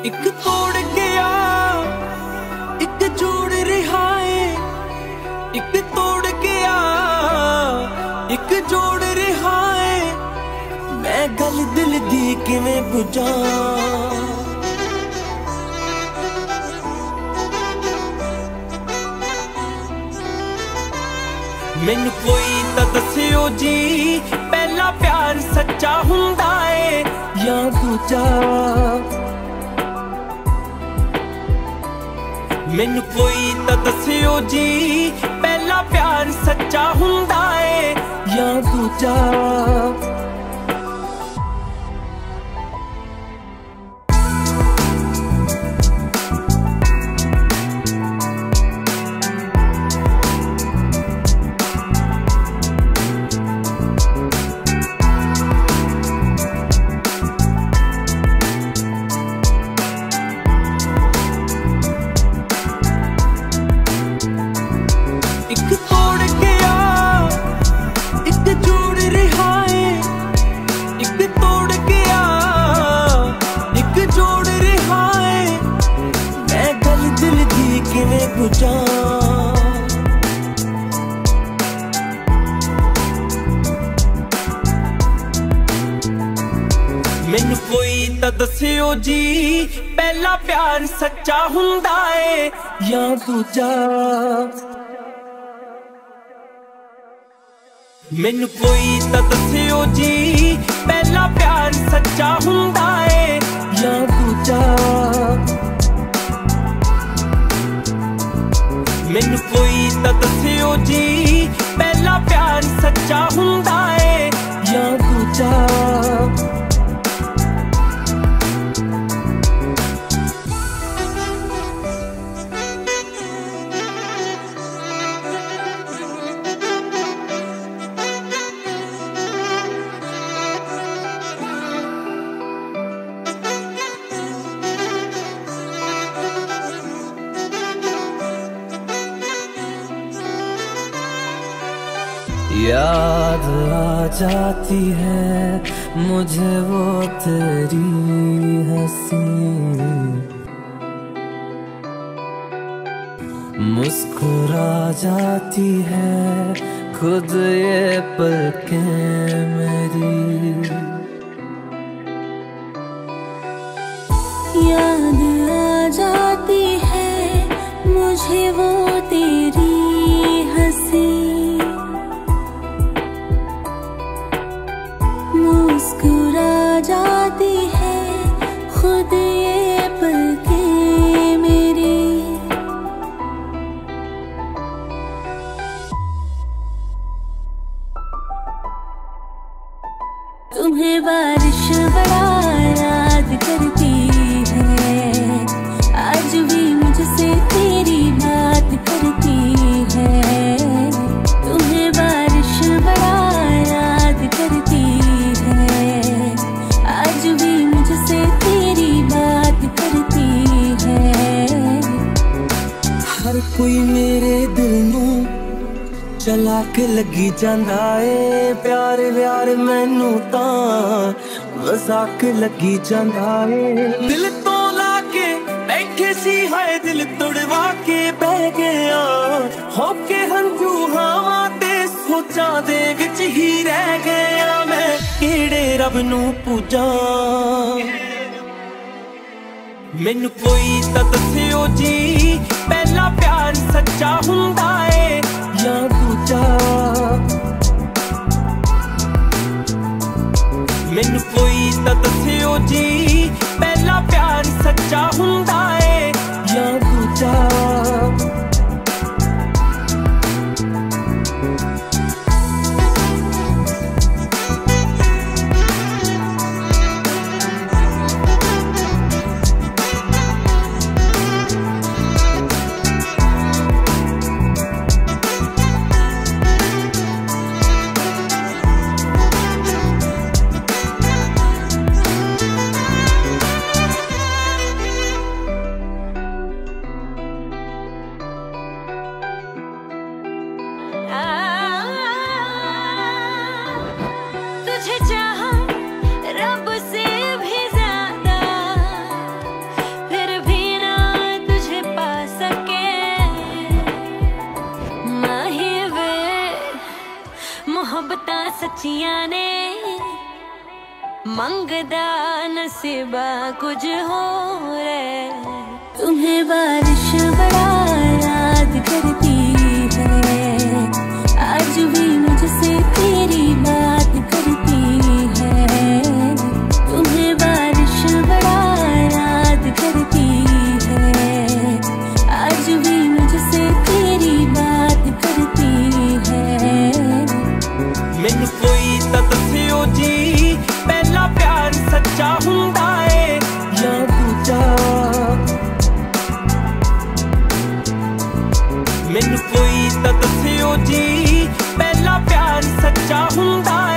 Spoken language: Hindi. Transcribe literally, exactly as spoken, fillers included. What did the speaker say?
एक तोड़ गया एक जोड़ रहा है, एक तोड़ गया एक जोड़ रहा है। मैं गल दिल दी किवें बुझा, मैनू कोई तां दस्सिओ जी पहला प्यार सच्चा हुंदा है या दूजा। मैनू कोई तां दस्सिओ जी पहला प्यार सच्चा हुंदा है या दूजा। एक तोड़ गया एक जोड़ रहा है, एक तोड़ गया एक जोड़ रहा है। मैं गल दिल दी किवें बुझा, मैनू कोई तां दस्सिओ जी पहला प्यार सच्चा हुंदा है या दूजा। मैनू कोई तां दस्सिओ जी पहला प्यार सच्चा हुंदा है या दूजा। मैनू कोई तां दस्सिओ जी पहला प्यार सच्चा हुंदा है या दूजा। याद आ जाती है मुझे वो तेरी हंसी, मुस्कुरा जाती है खुद ये पलकें मेरी। याद आ जाती है मुझे वो तेरी हंसी, मुस्कुरा जाती है खुद ये पलकें मेरी। तुम्हें बारिश बड़ा याद करती है, आज भी मुझसे तेरी बात करती है। तुम्हें बारिश बड़ा याद करती है, आज भी मुझसे तेरी बात करती है। हर कोई मेरे दिल नू चला के लगी जांदा है, प्यार व्यार मैनू तां मजाक लगी जांदा है। दिल तो लाके बैठे सी हाय दिल तोड़वा के बह गया, होके हंझू हावा ते सोचा दे विच ही रह गया। मैं केड़े रब नू पूजा, मैनू कोई तां दस्सिओ जी पहला प्यार सच्चा हुंदा है या दूजा। मैनू कोई तां दस्सिओ जी पहला प्यार सच्चा हुंदा है या दूजा। सोचिया ने मंगदा नसीबा कुछ हो रे। तुम्हें बारिश बड़ा याद करती है, आज भी मुझसे तेरी बात करती है। तुम्हें बारिश बड़ा याद करती है, आज भी मुझसे तेरी बात करती है। मैनू कोई तां दस्सिओ जी, पहला प्यार सच्चा हुंदा है या दूजा। मैनू कोई तां दस्सिओ जी, पहला प्यार सच्चा हुंदा